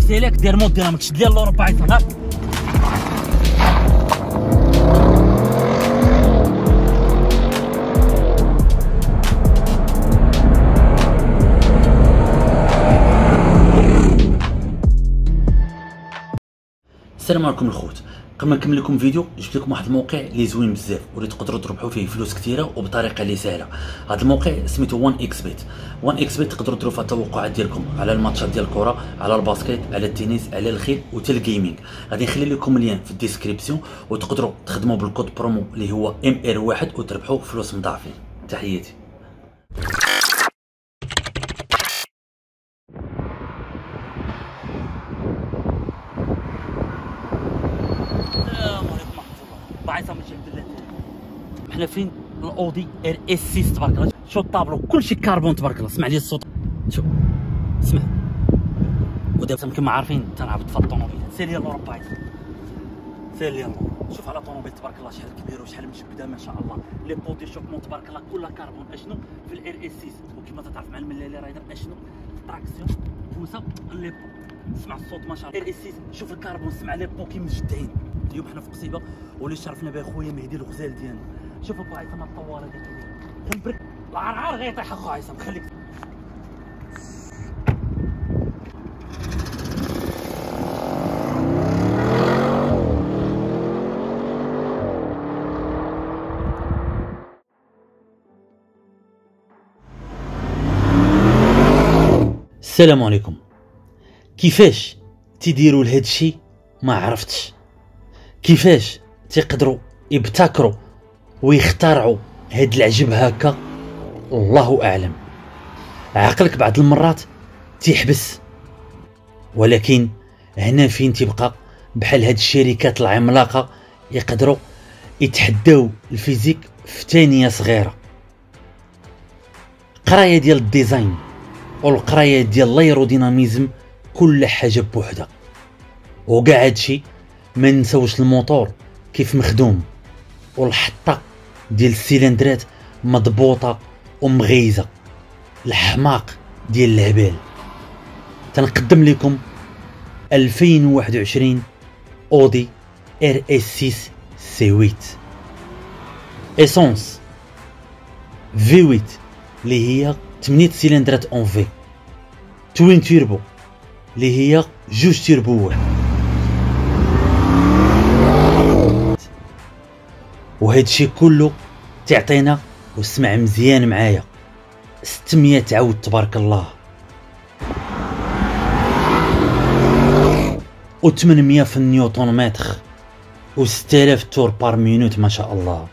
سيليك دير مود ديناميك شد لي الاوروبا عيطنا. السلام عليكم الخوت. قبل ما نكمل لكم فيديو جبت لكم واحد الموقع اللي زوين بزاف واللي تقدروا تربحوا فيه فلوس كثيره وبطريقه اللي سهله. هذا الموقع سميتو 1 اكس بيت. 1 اكس بيت تقدروا ديروا فيها التوقعات ديالكم على الماتشات ديال الكره، على الباسكيت، على التنس، على الخيل وحتى الجيمنج. غادي نخلي لكم اللين في الديسكريبسيون وتقدروا تخدموا بالكود برومو اللي هو MR1 وتربحوا فلوس مضاعفين. تحياتي. بعيطه من جهه البلاد. حنا فين؟ الاودي ار اس 6 تبارك الله. شو الطابلو كلشي كربون تبارك الله. اسمع لي الصوت، شوف اسمع. ودابا كما عارفين تنعبد في الطوموبيل. سير لي الاوروبا، سير لي. شوف على الطوموبيل تبارك الله شحال كبيره وشحال مجبده ما شاء الله. لي بوتي شوكمون تبارك الله كلها كربون. اشنو في الار اس 6 وكما تعرف مع الملالي رايدر اشنو تراكسيون بوسه لي بو. اسمع الصوت ما شاء الله. ار اس 6 شوف الكربون، اسمع لي بو كي مجدعين. اليوم حنا في قصيبه واللي شرفنا به خويا مهدي الغزال ديالنا. شوف ابو عيسى الطوال هذاك كنبرك العرعار غيطيح اخو عيسى. خليك السلام عليكم. كيفاش تيديروا لهذا الشيء ما عرفتش. كيفاش تيقدروا يبتكروا ويخترعوا هاد العجب هكا الله اعلم. عقلك بعض المرات تيحبس، ولكن هنا فين تبقى بحال هاد الشركات العملاقه يقدروا يتحداو الفيزيك في ثانيه صغيره. قرايه ديال الديزاين والقرايه ديال الايروديناميزم كل حاجه بوحدها. وكاع هادشي ما نساوش الموتور كيف مخدوم والحطه ديال السيلندرات مضبوطه ومغيزه. الحماق ديال الهبال. تنقدم لكم 2021 اودي ار اس 6 سي 8 اسونس في 8 اللي هي 8 سيلندرات اون في، توين تيربو اللي هي 2 تيربوات. وهذا الشيء كله تعطينا واسمع مزيان معايا 600 عود تبارك الله و800 في النيوتن متر و6000 تور بار مينوت ما شاء الله.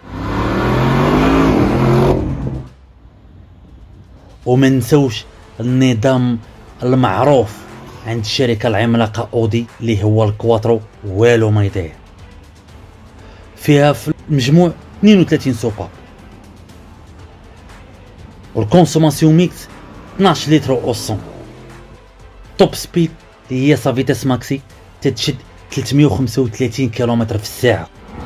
وما نسوش النظام المعروف عند الشركه العملاقه اودي اللي هو الكواترو، والو ما يدير. فيها في المجموع 32 سوبا، والكونسوماسيون ميكس 12 لتر اوسون. توب سبيد اللي هي سا فيتاس ماكسي تتشد 335 كيلومتر في الساعه،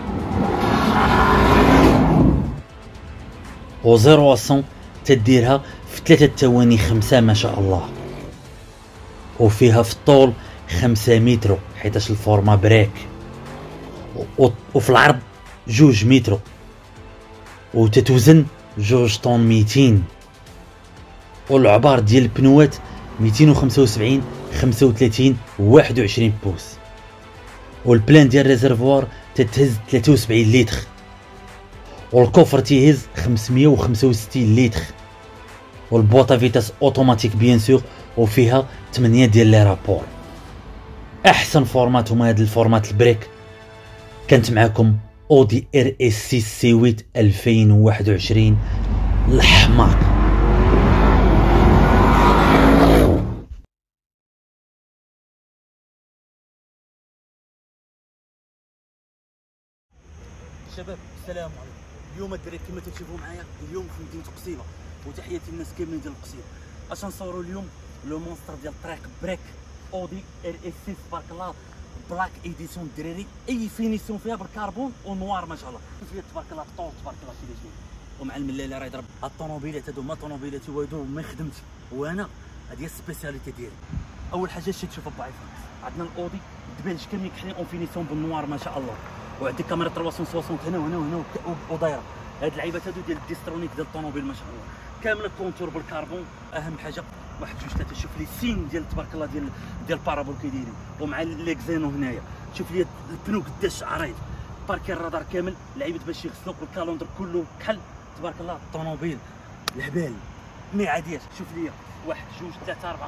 و 0 تديرها في 3 ثواني 5 ما شاء الله. وفيها في الطول 5 متر حيتاش الفورما بريك، وفي العرض 2 متر، وتتوزن 2 طن 200. والعبار ديال البنوات 275 35 21 بوس. والبلان ديال الريزرفوار تتهز 73 لتر، والكوفر تيهز 565 لتر. والبواطه فيتاس اوتوماتيك بيان سور، وفيها 8 ديال لي رابور. احسن فورمات هما هاد الفورمات البريك. كانت معكم اودي ار اس 6 سي 8 2021 الحماق. شباب السلام عليكم. اليوم الدراري كما تشوفوا معايا اليوم في مدينه قصيبه، وتحياتي للناس كاملين ديال قصيبه. اش نصوروا اليوم؟ لو مونستر ديال الطريق بريك اودي ار اس 6 تبارك الله بلاك ايديسيون الدراري. اي فينيسيون فيها بالكربون ونوار ما شاء الله. فيها تبارك الله الطول تبارك الله شي شي. ومع الملالي رايدر الطوموبيلات هادو ما طوموبيلاتي وهادو ما خدمتش، وانا هذه السبيسياليتي ديالي. اول حاجه شي تشوف با عصام عندنا الاودي الدبالج كاملين كحلين اون فينيسيون بالنوار ما شاء الله، وعندك كاميرا 360 هنا وهنا وهنا ودايره. هاد اللعيبات هادو ديال الديسترونيك ديال الطوموبيل ما شاء الله كامله كونتور بالكربون. اهم حاجه واحد جوج ثلاثه شوف لي سين ديال تبارك الله ديال البارابول كيدايرين، ومع ليكزينو هنايا شوف لي البنو قداش عريض، باركي الرادار كامل لعيبه باش يغسلوك، والكالوندر كله كحل تبارك الله. الطوموبيل الهبال ما عادياش. شوف لي واحد جوج ثلاثه اربعه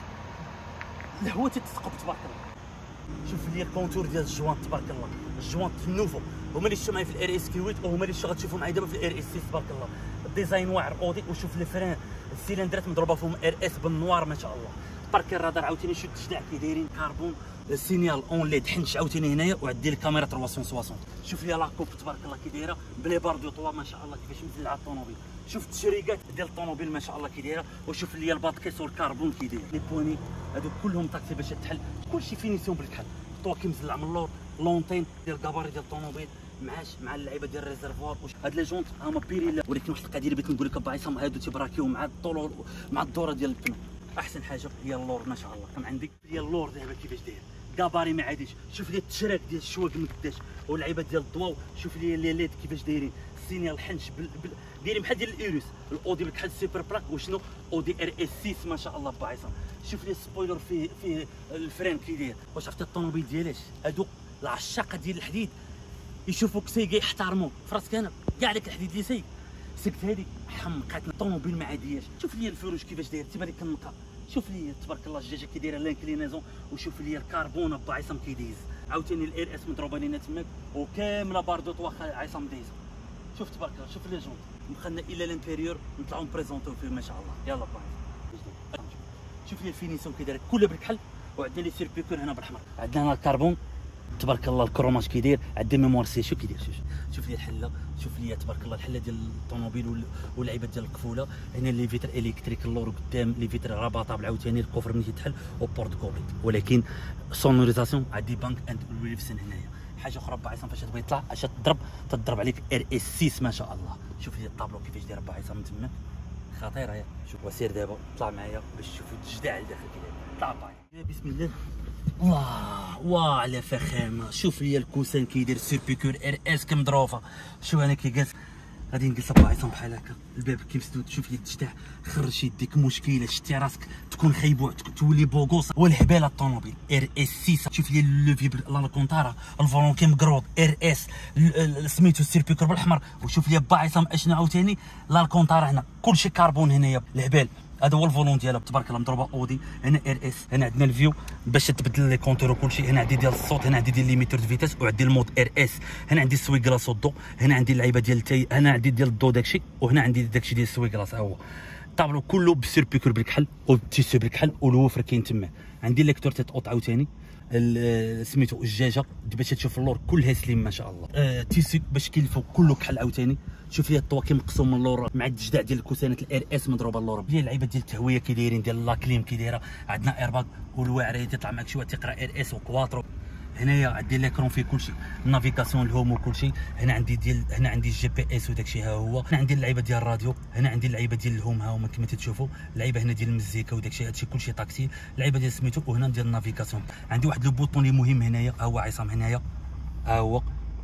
الهواء تتثقب تبارك الله. شوف لي الكونتور ديال الجوانت تبارك الله، الجوانت النوفو هما اللي شفتو معايا في الار اس كي 8 وهما اللي غتشوفوا معايا دابا في الار اس 6 تبارك الله. الديزاين واعر اودي، وشوف لي فران السيلندرات مضروبه فيهم ار اس بالنوار ما شاء الله. باركي الرادار عاوتاني شو التشداع كي دايرين كربون، السينيال اون ليد حنش عاوتاني هنايا، وعندي الكاميرا 360. شوف لي لاكوب تبارك الله كي دايره بلي باردو طوا ما شاء الله كيفاش مزلعه الطوموبيل. شوف التشريقات ديال الطوموبيل ما شاء الله كي دايره، وشوف لي الباطكيس والكربون كي داير. لي بواني هادو كلهم طاكسي باش تحل، كلشي فينيسيون بالكحل. الطوا كيمزلع من اللور، لونتين ديال الكاباري ديال الطوموبيل مع اللعيبه ديال الريزرفوار. هاد لي جونت هما بيريلا، ولكن واحد القضيه اللي بغيت نقول لك با عصام هادو تيبراكيو مع الطول مع الدوره ديال البنو. احسن حاجه هي اللور ما شاء الله. كان عندك هي اللور دابا كيفاش داير كاباري ما عاديش. شوف لي التشراك ديال الشواك من قداش، واللعيبه ديال الضواو شوف لي ليد كيفاش دايرين. السينيال الحنش دايرين بحال ديال الايروس. الاودي بحال السوبر براك وشنو اودي ار اس 6 ما شاء الله با عصام. شوف لي السبويلر فيه الفرين كي داير. واش عرفتي الطوموبيل ديالاش هادو العشاقه ديال الحديد يشوفوك سايق يحترموك فراسك. انا كاع داك الحديد اللي سايق سكت هذيك حمقاتنا. الطوموبيل ما عادياش. شوف لي الفروج كيفاش داير تيبان لك النقا. شوف لي تبارك الله الجاجه كي دايره لانكلينيزون، وشوف لي الكربون با عصام كيديز. عاوتاني الار اس مضروبه لينا تماك وكامله باردوط واخا عصام دايز. شوف تبارك الله شوف لي جونط مخلنا الى الانتيريور نطلعوا نبريزونطيو فيه ما شاء الله. يلا با عصام شوف لي الفينيسيون كي دايره كلها بالكحل، وعندنا لي سيربيكور هنا بالاحمر. عندنا الكربون تبارك الله الكروماج كي داير، عندنا ميموار سي شو كي داير. شوف لي الحله، شوف لي تبارك الله الحله ديال الطوموبيل واللعيبه ديال القفوله. هنا لي فيتر الكتريك اللور قدام، لي فيتر رابطابل عاوتاني الكفر ملي تيتحل وبورت كوبري. ولكن سونوريزاسيون عندي بانك اند ويلفسن هنايا. حاجه اخرى با عصام فاش تبغي تطلع اش تضرب عليك ار اس 6 ما شاء الله. شوف لي الطابلو كيفاش داير با عصام من تما خطيره. يا شوف وسير دابا طلع معايا باش تشوفوا التجداع لداخل كي داير. طلع باي بسم الله. واه على فخامه. شوف لي الكوسان كيدير سيربيكور ار اس كمضروفه. شوف انا كي جالس غادي نجلس با عصام بحال هكا الباب كيمسدود. شوف لي التجداع خرج يديك مشكله شتي راسك تكون خايبو تولي بوغوس والهباله الطوموبيل ار اس 6. شوف لي لوفي لا كونطارا الفولون كيمقرود ار اس سميتو السيربيكور بالاحمر. وشوف لي با عصام اشنو عاوتاني لا الكونطارا هنا كلشي كربون هنايا الهبال. هذا هو الفولون ديالها تبارك الله مضروبه اودي. هنا ار اس، هنا عندنا الفيو باش تبدل لي كونتور وكلشي. هنا عندي ديال الصوت، هنا عندي ديال ليميتور دو فيتاس، وعندي المود ار اس. هنا عندي السوي كلاص والضو، هنا عندي اللعيبه ديال التاي، هنا عندي ديال الضو داكشي، وهنا عندي داكشي ديال السوي كلاص. ها هو الطابلو كله بالسيربيكور بالكحل والتيسو بالكحل والوفر كاين تما. عندي ليكتور تيتقط عاوتاني سميتو الجاجه باش تشوف اللور كلها سليم ما شاء الله. تيسو باش كيلفو كله كحل عاوتاني. شوف لي الطوا مقسوم من اللور مع التجداع ديال الكوسانات الار اس مضروبه اللور. هي اللعيبه ديال التهويه كي دايرين ديال لا كليم كي دايره. عندنا ايرباك والواعره تيطلع معك شويه تيقرا ار اس وكواترو. هنايا عندي ليكرون فيه كلشي، النافيغاسيون الهوم وكلشي. هنا عندي الجي بي اس وداكشي ها هو. هنا عندي اللعيبه ديال الراديو، هنا عندي اللعيبه ديال الهوم ها هما كما تتشوفوا. اللعيبه هنا ديال المزيكا وداكشي هادشي كلشي طاكسي. اللعيبه ديال سميتو، وهنا ديال النافيغاسيون. عندي واحد لو بوطون اللي مهم هنايا ها هو عصام هنايا ها هو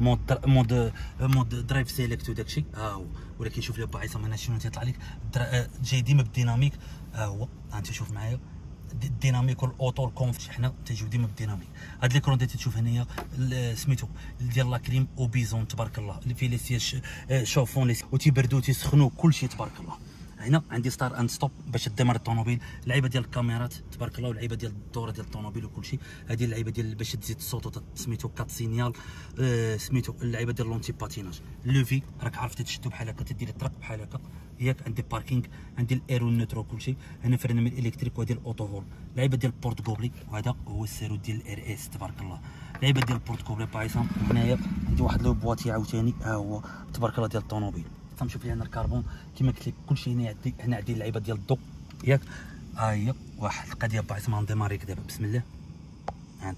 مود درايف سيليكت وداكشي ها هو. ولكن شوف لي با عصام هنا شنو تيطلع لك جاي ديما بالديناميك ها هو. انت شوف معايا الديناميك والاوتو الكونف حنا تيجيو ديما بالديناميك. هاد ليكرون اللي تشوف هنايا سميتو ديال لا كريم وبيزون تبارك الله اللي فيه لي سياج شوفون وتيبردو تيسخنوا كلشي تبارك الله. هنا عندي ستار اند ستوب باش تدمر الطوموبيل. اللعيبه ديال الكاميرات تبارك الله، واللعيبه ديال الدوره ديال الطوموبيل وكلشي. هذه اللعيبه ديال باش تزيد الصوت سميتو كات سينيال. سميتو اللعيبه ديال لونتي باتيناج. لوفي راك عرفتي تشدو بحال هكا تدير الطريق بحال هكا ياك. عندي باركينغ، عندي الايرو النوترو كلشي. هنا فرنا من الالكتريك وهذه الاوتو هول. اللعيبه ديال البورت كوبلي، وهذا هو السيرو ديال الار اس تبارك الله. اللعيبه ديال البورت كوبلي با عصام. هنايا عندي واحد لو بواتي عاوتاني ها هو تبارك الله ديال الطوموبيل. نشوف لي هنا الكربون كما قلت لك كلشي هنا عندي. هنا عندي اللعيبه ديال الضو ياك. ها هي واحد القضيه با عصام نديماريك دابا بسم الله. هانت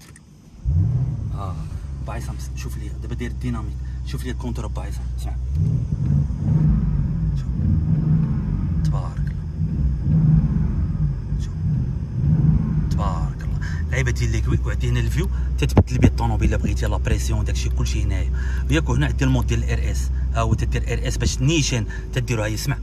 با عصام شوف لي دابا داير الديناميك. شوف لي الكونتور با عصام اسمع شوف تبارك الله. شوف تبارك اللعيبه ديال ليكوي، وعندي هنا الفيو تتبدل به الطوموبيل الا بغيتي لا بريسيون داكشي كلشي هنايا ياك. وهنا عندي المود ديال الار اس، ها هو تدير ار اس باش نيشان تديروها. يسمع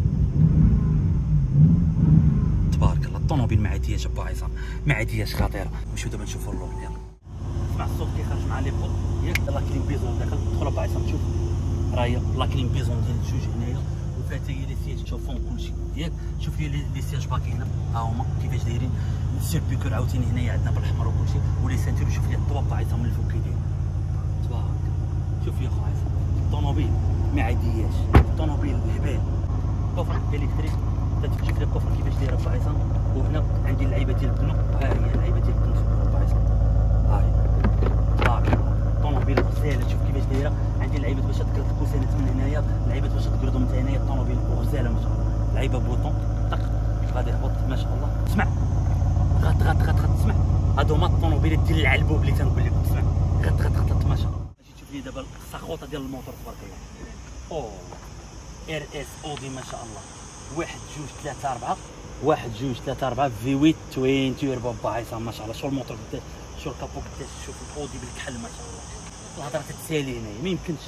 تبارك الله الطوموبيل ما عادياش با عصام، ما عادياش خطيره. نمشيو دابا نشوفوا اللور. يلا اسمع الصوت كيخرج مع لي بو ياك. لا كلين بيزون داخل، دخل با عصام شوف راه هي لا كلين بيزون ديال الجوج هنايا، وفاتها هي لي سياج تشوفون كلشي ياك. شوف لي لي سياج باكي هنا ها هما كيفاش دايرين. السيربيكور عاوتاني هنايا عندنا بالحمر وكلشي، ولي سانتير. شوف لي الضوء با عصام من الفوق كي داير تبارك. شوف يا خو عصام الطوموبيل ما عادياش، الطوموبيل الهبال. كفر الكتريك تتمشي في الكفر كيفاش دايره با عصام. وهنا عندي اللعيبه ديال البنو، ها هي اللعيبه ديال البنو با عصام. ها هي تبارك الطوموبيل غزاله. شوف كيفاش دايره. عندي لعيبه باش تقرد الكوسانات من هنايا، لعيبه باش تقردهم من هنايا. الطوموبيل غزاله ما شاء الله. لعيبه بوطون طق غادي يهبط ما شاء الله. اسمع غط غط غط غط. اسمع هادو هما الطوموبيلات ديال العلبوب اللي تنقول لك. اسمع غط غط غط ما شاء الله. اجي تشوف لي دابا السخوطه ديال الموتور تبارك الله. اوه ار اس اودي ما شاء الله. 1 2 3 4 1 2 3 4 في 8 توين تيربو با عصام ما شاء الله. شو الموتور قداش، شو الكابو قداش. شوف الاودي بالكحل ما شاء الله. الهضره تتسالي هنايا ما يمكنش.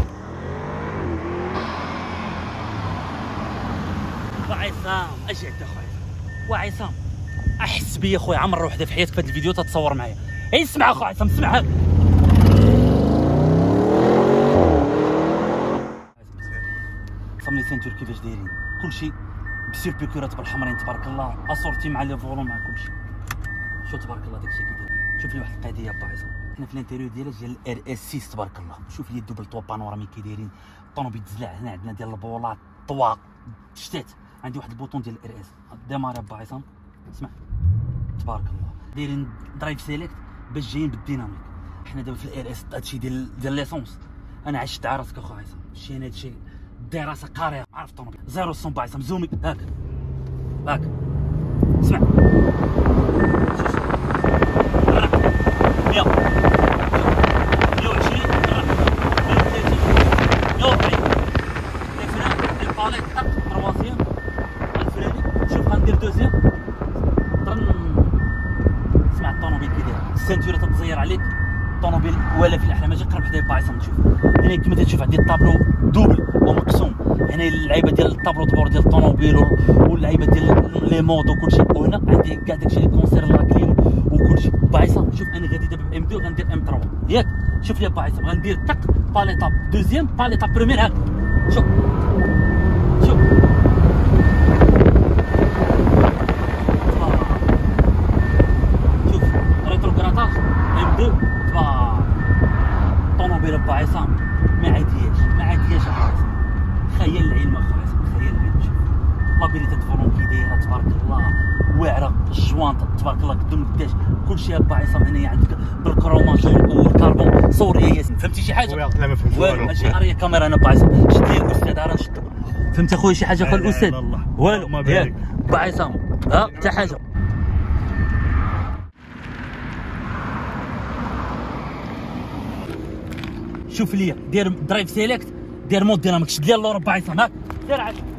وعصام اجي عند اخويا وعصام احس بيا خويا عمر وحده في حياتك في هذا الفيديو تتصور معايا. اسمع اخو عصام اسمع هاك. صمني سنتور كيفاش دايرين كلشي بسيربيكورات بالحمرين تبارك الله. اسورتي مع لي فولون مع كلشي. شو تبارك الله داكشي كي داير. شوف لي واحد القضيه با عصام. حنا في الانتيريور ديالها ديال الار اس 6 تبارك الله. شوف لي الدوبل طوا بانوراميك كي دايرين. الطوموبيل تزلع هنا عندنا ديال البولات طوا شتات. عندي واحد البوطون ديال الار اس ديماري با عصام. اسمع تبارك الله دايرين درايف سيليكت باش جايين بالديناميك. حنا دابا في الار اس هادشي ديال ليسونس. انا عشت عراسك اخو عصام. شي انا هادشي دراسه قاريه عارف الطوموبيل زيرو صون با عصام. زومي هاك هاك. اسمع السنتوره تتزير عليك. الطوموبيل ولا في الاحلام اجي قرب حدايا با عصام. تشوف هنا كما تشوف عندي الطابلو دوبل ومقسوم. هنا اللعيبه ديال الطابلو دبور ديال الطوموبيل واللعيبه ديال لي مود وكلشي. وهنا عندي كاع داكشي اللي كونسير لا كليم وكلشي با عصام. شوف انا غادي دابا ام 2 غندير ام 3 ياك. شوف لي با عصام غندير طق باليطاب دوزيام باليطاب بريمير هاك. شوف شوف الطوموبيل با عصام ما عادياش ما عادياش با عصام. خيال العلم اخو عصام خيال العلم. شوف لابيليتي فولون كي دايره تبارك الله واعره. الجوانط تبارك الله قدام قداش كلشي با عصام. هنايا عندك بالكروماج والكربون. صور يا ياسين فهمتي شي حاجه؟ لا ما فهمتش والو. ماشي اريا كاميرا انا با عصام. شد لي الاستاذ راه نشد. فهمت اخويا شي حاجه؟ قال الاستاذ والو ياك با عصام ها حتى حاجه. شوف ليا دير درايف سيليكت دير مود ديناميك. شد لي اللور با عصام هاك. دير عاد